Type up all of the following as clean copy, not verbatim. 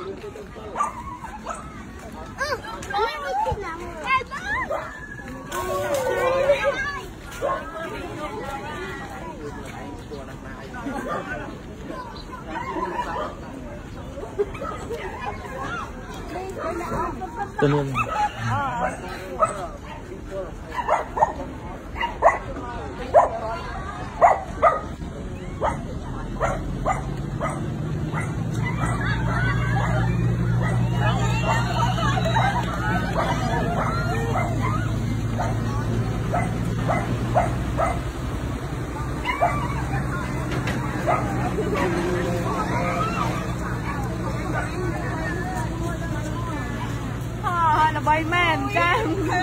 ตัวนี้ใบแม่นกัน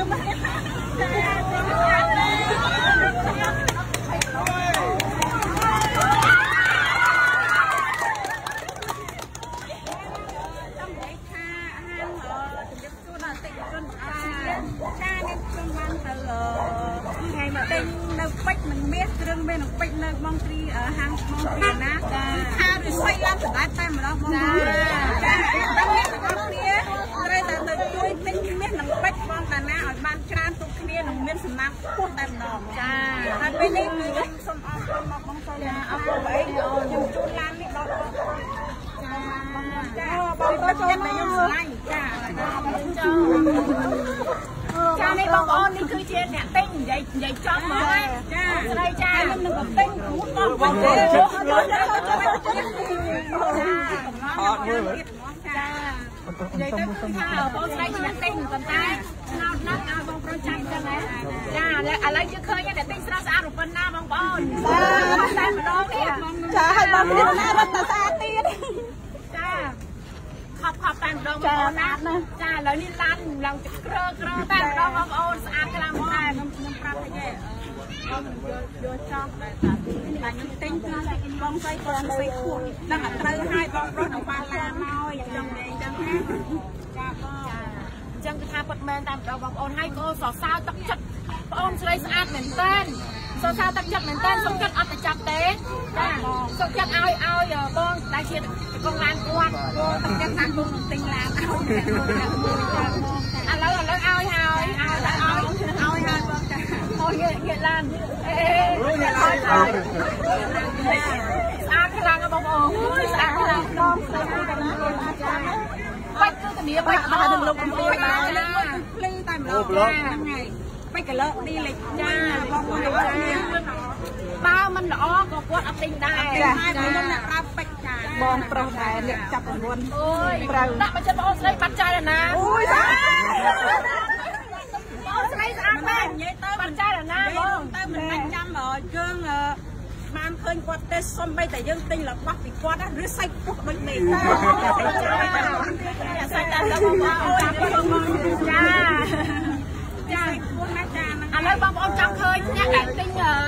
នៅពេជ្រនឹងមានគ្រឿងមានពេជ្រនៅបងត្រីហាងបងត្រីណាចាខាឬស្វ័យឡើងសម្រាប់តែម្ដងបងចាដល់មានទាំងអស់គ្នាត្រូវតែទៅជួយទិញមាសនឹងពេជ្របងតាណាឲ្យបានច្រើនទុកគ្នានឹងមានសំណាងខ្ពស់តែម្ដងចាហើយពេលនេះគឺខ្ញុំសូមអរគុណមកបងស្រីអរគុណខ្ញុំជួនឡាននេះដល់ចាបងទៅចូលមកខ្ញុំស្រឡាញ់ចាចានេះបងប្អូននេះគឺជាអ្នកទិញនិយាយចំមកចាស្រីចាខ្ញុំនឹងទៅទិញគ្រូបងប្អូនចាអត់មើលចានិយាយទៅគឺថាបងស្រីជាអ្នកទិញប៉ុន្តែឆ្នោតណាស់ឲ្យបងប្រុសចាំចឹងណាចាឥឡូវយើងឃើញអ្នកទិញស្រស់ស្អាតរូបប៉ុណ្ណាបងប្អូនតែម្ដងនេះចាឲ្យបងប្អូនណារត់តែស្អាតទៀតចាខប់តែម្ដងបងប្អូនណាចាឥឡូវនេះឡានឡើងក្រតែម្ដងបងប្អូនស្អាតខ្លាំងមកតែខ្ញុំប្រាប់ទេខ្ញុំយកចោលតែខ្ញុំទិញគឺបងស្រីគាត់ស្រីខួបដឹងតែត្រូវឲ្យបងប្រុសនៅបានឡានមកយ៉ាងនេះអញ្ចឹងណាចាបងអញ្ចឹងគឺថាពិតមែនតែម្ដងបងប្អូនហើយក៏សរសើរទឹកចិត្តបងអូនស្រីស្អាតមែនតើសរសើរទឹកចិត្តមែនតើសុខចិត្តអត់ទៅចាប់ទេចាសុខចិត្តឲ្យបងដែលជាកងឡានគាត់ទឹកចិត្តតាមគុំនឹងទិញឡានឲ្យឥឡូវឲ្យហើយបងចាអូយងាកឡានស្អាតខ្លាំងបងប្អូនស្អាតខ្លាំងបងស្អាតខ្លាំងបាច់គឺធានាបាច់អត់ទៅលោកកំពុងបានភ្លឺតែម្ដងហ្នឹងហើយបាច់កលឹកឌីលេចចាបងប្អូនបើមិនល្អក៏គាត់អត់ទិញដែរហើយខ្ញុំអ្នកប្រើពេជ្រចាបងប្រុសដែរអ្នកចាប់9អូយដាក់មកចិត្តបងស្រីបាត់ចាយណាអូយបងស្រីស្អាតមែននិយាយទៅបាត់ចាយណាបងទៅមិនបាច់ចាំយើងបានឃើញគាត់ទេសុំបីតែយើងទិញរបស់ពីគាត់ឬសាច់ពុះដូចនេះសាច់តែបងប្អូនចាពុះណាចាឥឡូវបងប្អូនចង់ឃើញអ្នកដែលទិញ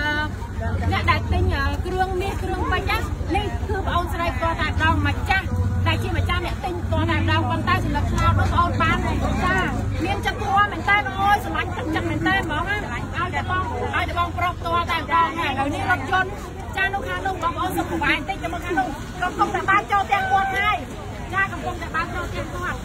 គ្រឿងមាសគ្រឿងពេជ្រនេះគឺបងអូនស្រីគាត់តែដងម្ចាស់ដែលជាម្ចាស់អ្នកទិញគាត់តែដងប៉ុន្តែសម្រាប់ឆ្នោតបងប្អូនបានចាមានចិត្តធម៌មែនតើអូយស្រឡាញ់ទឹកចិត្តមែនតើហ្មងណាឲ្យតែបងប្រុសតតែម្ដងហើយឥឡូវនេះរថយន្តចានោះខាងនោះបងប្អូនសុខសប្បាយបន្តិចទៅមកខាងនោះកំពុងតែបានចូលទាំងគាត់ហើយចាកំពុងតែបានចូលទាំងគាត់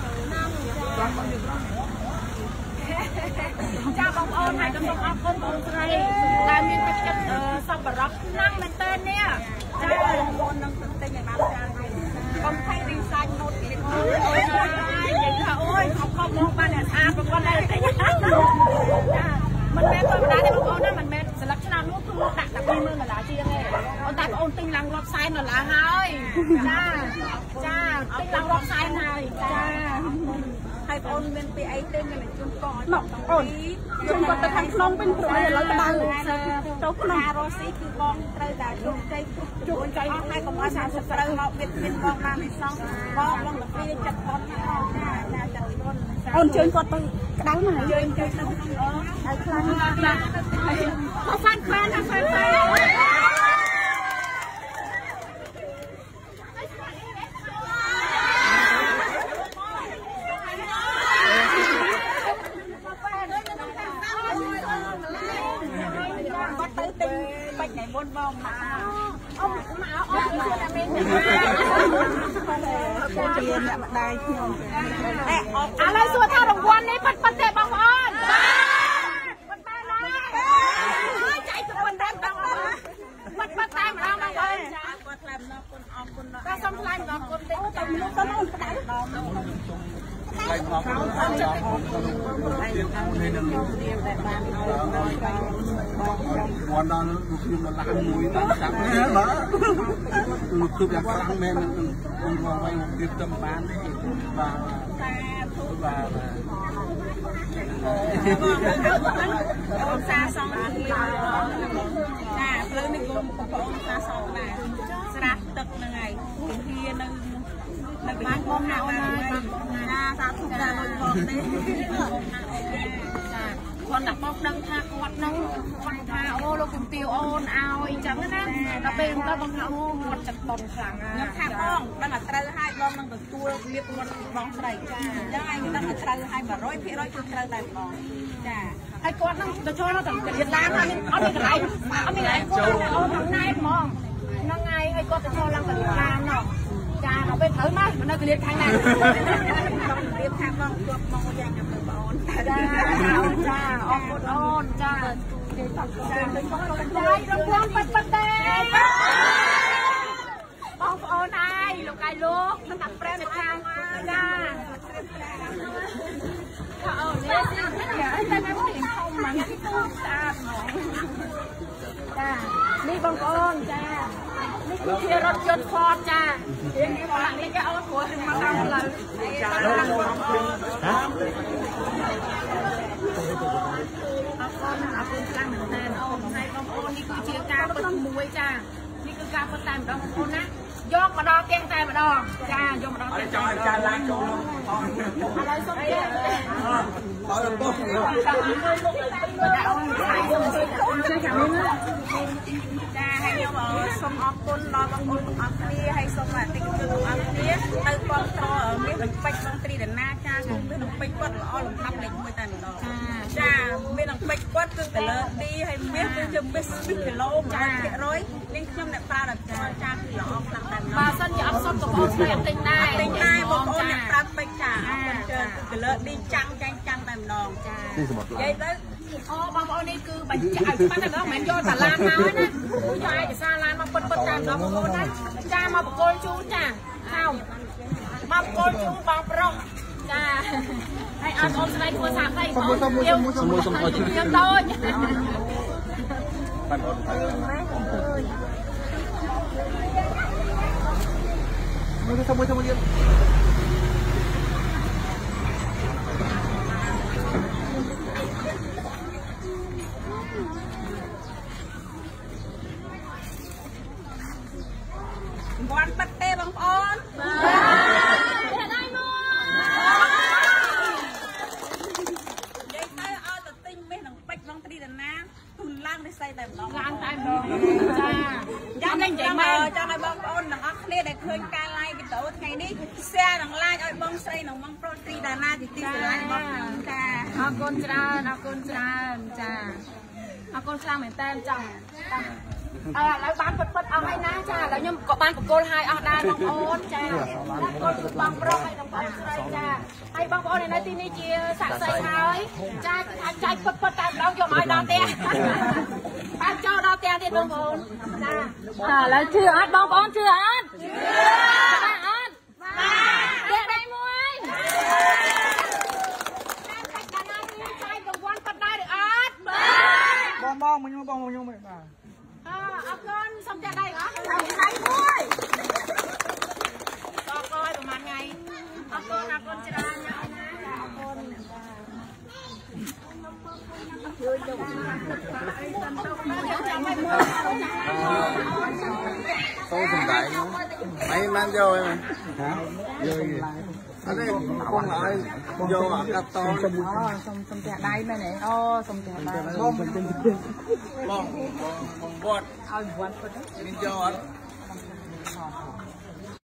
ចាបងប្អូនហើយខ្ញុំសូមអរគុណបងស្រីដែលមានទឹកចិត្តសប្បុរសខ្លាំងមែនតើនេះចាបងប្អូននឹងទិញឲ្យបានច្រើនហើយកុំថៃរីសាច់ណូតទៀតអូយនិយាយថាអូយខំមកបានអ្នកស្អាតប្រព័ន្ធដែរទិញចាមិនមែនធម្មតាទេបងប្អូនណាមិនមែនស្លឹកឆ្នោតនោះគឺដាក់តែ$20000ជាងទេប៉ុន្តែបងប្អូនទិញឡើងរាប់សែនដុល្លារហើយចាទិញឡើងរាប់សែនហើយចាហើយបងអូនមានពីអីទេមានជូនកឲ្យបងអូនជូនគាត់ទៅខាងក្នុងវិញព្រោះឥឡូវក្តៅទៅក្នុងរ៉ូស៊ីគឺបងត្រូវតែជោគជ័យជោគជ័យអស់ហើយកុំឲ្យ30ត្រូវមកវិតបងបានមិនសងបងទៅព្រាចិត្តបងចាចិត្តបងអូនជើញគាត់ទៅក្តៅណាស់ជើញទៅក្នុងហើយខ្លាំងណាស់ចាគាត់ហ្វានខ្វានណាហ្វានមុនបងមកអូមកអូនតែមានអ្នកម្ដាយខ្ញុំឥឡូវសួរថារង្វាន់នេះប៉ិតទេបងប្អូនប៉ិតតែណាចៃទៅប៉ុណ្ណឹងបងប្អូនប៉ិតតែម្ដងបងប្អូនចាគាត់ថ្លែងម្ដងគុណអរគុណតែសូមថ្លែងម្ដងគុណតិចទៅមនុស្សទៅនោះក្តៅម្ដងឡើងមកខ្ញុំទៀតនេះនឹងដែលបានឲ្យមកដល់លោកខ្ញុំដល់ឡានមួយតាមចាប់ហ្នឹងបាទលោកគឺយ៉ាងខ្លាំងមែនខ្ញុំមកវិញទៀតទៅបានទេបាទសាធុបាទអូនសាសងចាផ្លូវនេះគុំបងប្អូនសាសងបាទស្រះទឹកហ្នឹងហើយវិហារនៅបានបងណាអូនហើយណាសាធុចាលុយផងទេគាត់តែបងដឹងថាគាត់នឹងគាត់ថាអូលោកជំទាវអូនឲ្យអញ្ចឹងណាដល់ពេលដល់បងថាអូគាត់ចិត្តបន់ខ្លាំងខ្ញុំថាបងដឹងតែត្រូវឲ្យបងនឹងទទួលលៀបគាត់បងស្រីចាអញ្ចឹងឯងដឹងតែត្រូវឲ្យ 100% គឺត្រូវតែបងចាហើយគាត់នឹងទៅចូលទៅរៀនឡើងអត់មានកន្លែងអត់មានកន្លែងគាត់អូនណែហ្មងហ្នឹងហើយហើយគាត់ទៅចូលឡើងទៅរៀនឡើងណោះចាដល់ពេលត្រូវមកនៅទៅរៀនខាងណារៀនខាងបងគាត់បងយ៉ាងខ្ញុំទៅបងអូនចាអូនចាអរគុណអូនចាចារង្វាន់ប៉ិតទេបងប្អូនហើយលោកកាយលោកនឹងដាក់ប្រែនៅខាងចាអូននេះតែតែមកធំមកនេះទូស្អាតហ្មងចានេះបងប្អូនចានេះគឺជារថយន្ត Ford ចារៀងនេះគេអូនព្រោះមកតាមផ្លូវចាអរគុណខ្លាំងមែនតើអូនហើយបងប្អូននេះគឺជាការពិតមួយចានេះគឺការពិតតែម្ដងបងប្អូនណាយកមកដល់ទៀងតែម្ដងចាយកមកដល់ទៀងតែម្ដងចាឡើងចូលឥឡូវសុំទៀតឲ្យបងបាទអូនហើយខ្ញុំជួយចាំនេះចាហើយខ្ញុំសូមអរគុណដល់បងប្អូនទាំងអស់គ្នាហើយសូមអតិថិជនទាំងអស់គ្នាទៅគ្រប់គ្រងមាននឹងពេជ្រក្នុងត្រីដាណាចាគឺមាននឹងពេជ្រគាត់ល្អលំដាប់លេខ1តែម្ដងចាមាននឹងពេជ្រគាត់គឺ color D ហើយមាសគឺជាមាស10គីឡូ 100%នាងខ្ញុំអ្នកប្រើដល់ចាគឺល្អខ្លាំងតែម្ដងបើសិនជាអត់សុំបងប្អូនស្គាល់ទិញដែរបងប្អូនអ្នកប្រើពេជ្រចាអរគុណច្រើនគឺ color D ចាំងតែម្ដងចានិយាយទៅអូបងប្អូននេះគឺបញ្ជាក់ឲ្យច្បាស់តែម្ដងមិនយកតាឡានមកណាយកឯកសារឡានមកពិតតែម្ដងបងប្អូនណាចាមកបកគលជូនចាហៅមកបកគលជូនបងប្រុសចាហើយអត់អូនស្រីធ្វើសាស្អីបងខ្ញុំខ្ញុំតូចបានអូនហើយមួយទៀតបានប៉ិតទេបងប្អូនបាទដៃមកនិយាយទៅឲ្យទៅទិញមាសនឹងពេជ្រក្នុងត្រីដាណាទូឡើងនេះស្អីតែម្ដងឡើងតែម្ដងចាចាំនិយាយមកចង់ឲ្យបងប្អូនទាំងអស់គ្នាដែលឃើញការ live វីដេអូថ្ងៃនេះ share និង like ឲ្យបងស្រីនិងបងប្រុសត្រីដាណាទីស្រឡាញ់របស់ខ្ញុំចាអរគុណច្រើនអរគុណច្រើនចាអរគុណខ្លាំងមែនតើចង់ឥឡូវបានពិតអស់ហើយណាចាឥឡូវខ្ញុំក៏បានបកគលឲ្យអស់ដែរបងប្អូនចាបកគលជូនបងប្រុសហើយបងប្អូនស្រីចាហើយបងប្អូននៅទីនេះជាសាក់សីហើយចាគឺថាចាច់ពិតតែម្ដងយកមកដល់ផ្ទះបានចូលដល់ផ្ទះទៀតបងប្អូនចាឥឡូវជឿអត់បងប្អូនជឿអត់ជឿអត់បាទដៃមួយបងខ្ញុំបាទអរគុណសុំចាក់ដៃអស់ដៃមួយតកឲ្យប្រហែលថ្ងៃអរគុណច្រើនណាស់ណាអរគុណសូមសម្ដែងអីបានយកអីហ៎អត់ទេបងឲ្យយកអាកាត់តសុំផ្ទះដៃមែនទេអូសុំផ្ទះដៃបងវត្តឲ្យវត្តមានយកអត់